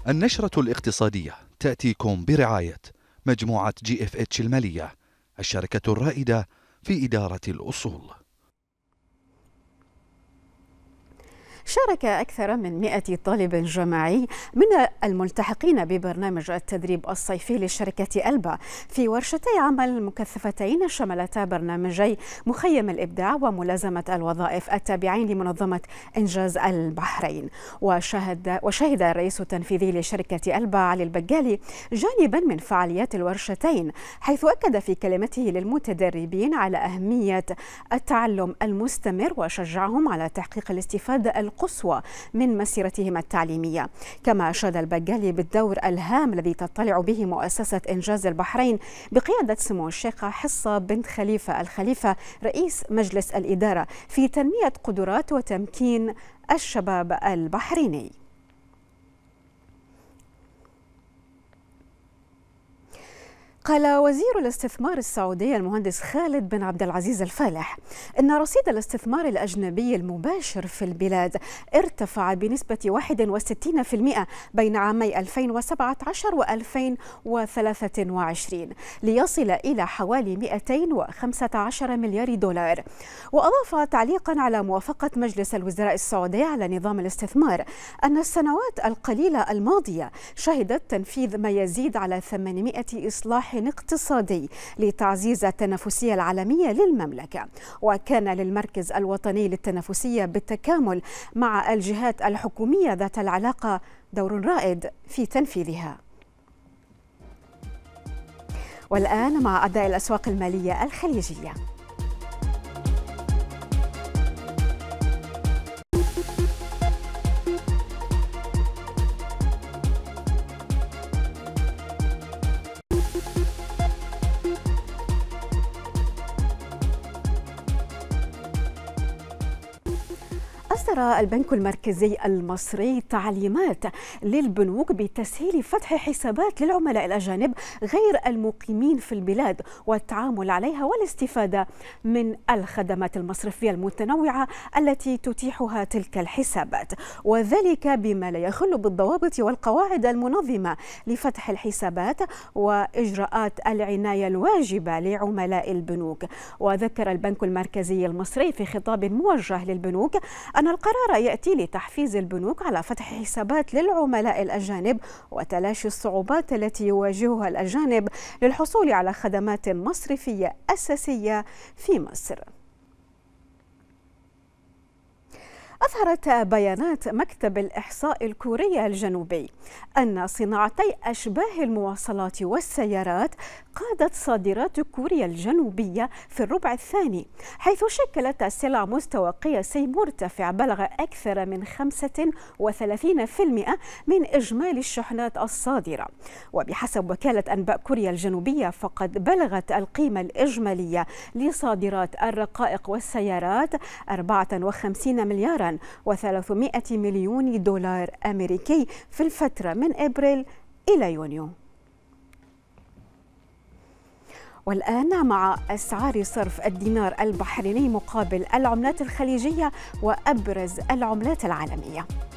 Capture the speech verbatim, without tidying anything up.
النشرة الاقتصادية تأتيكم برعاية مجموعة جي اف اتش المالية، الشركة الرائدة في إدارة الأصول. شارك أكثر من مئة طالب جامعي من الملتحقين ببرنامج التدريب الصيفي لشركة ألبا في ورشتي عمل مكثفتين شملتا برنامجي مخيم الإبداع وملازمة الوظائف التابعين لمنظمة إنجاز البحرين. وشهد, وشهد الرئيس التنفيذي لشركة ألبا علي البقالي جانبا من فعاليات الورشتين، حيث أكد في كلمته للمتدربين على أهمية التعلم المستمر وشجعهم على تحقيق الاستفادة القصوى من مسيرتهم التعليمية. كما أشاد البقالي بالدور الهام الذي تطلع به مؤسسة إنجاز البحرين بقيادة سمو الشيخة حصة بنت خليفة الخليفة رئيس مجلس الإدارة في تنمية قدرات وتمكين الشباب البحريني. قال وزير الاستثمار السعودي المهندس خالد بن عبد العزيز الفالح إن رصيد الاستثمار الأجنبي المباشر في البلاد ارتفع بنسبة واحد وستين بالمئة بين عامي ألفين وسبعة عشر وألفين وثلاثة وعشرين ليصل إلى حوالي مئتين وخمسة عشر مليار دولار. وأضاف تعليقا على موافقة مجلس الوزراء السعودي على نظام الاستثمار أن السنوات القليلة الماضية شهدت تنفيذ ما يزيد على ثمانمئة إصلاح اقتصادي لتعزيز التنافسية العالمية للمملكة. وكان للمركز الوطني للتنافسية بالتكامل مع الجهات الحكومية ذات العلاقة دور رائد في تنفيذها. والآن مع أداء الأسواق المالية الخليجية. أصدر البنك المركزي المصري تعليمات للبنوك بتسهيل فتح حسابات للعملاء الأجانب غير المقيمين في البلاد والتعامل عليها والاستفادة من الخدمات المصرفية المتنوعة التي تتيحها تلك الحسابات، وذلك بما لا يخل بالضوابط والقواعد المنظمة لفتح الحسابات وإجراءات العناية الواجبة لعملاء البنوك. وذكر البنك المركزي المصري في خطاب موجه للبنوك أن القرار يأتي لتحفيز البنوك على فتح حسابات للعملاء الأجانب وتلاشي الصعوبات التي يواجهها الأجانب للحصول على خدمات مصرفية أساسية في مصر. أظهرت بيانات مكتب الإحصاء الكوري الجنوبي أن صناعتي أشباه المواصلات والسيارات قادت صادرات كوريا الجنوبية في الربع الثاني، حيث شكلت السلع مستوى قياسي مرتفع بلغ أكثر من خمسة وثلاثين بالمئة من إجمالي الشحنات الصادرة. وبحسب وكالة أنباء كوريا الجنوبية فقد بلغت القيمة الإجمالية لصادرات الرقائق والسيارات أربعة وخمسين مليارا وثلاثمئة مليون دولار أمريكي في الفترة من أبريل إلى يونيو. والآن مع أسعار صرف الدينار البحريني مقابل العملات الخليجية وأبرز العملات العالمية.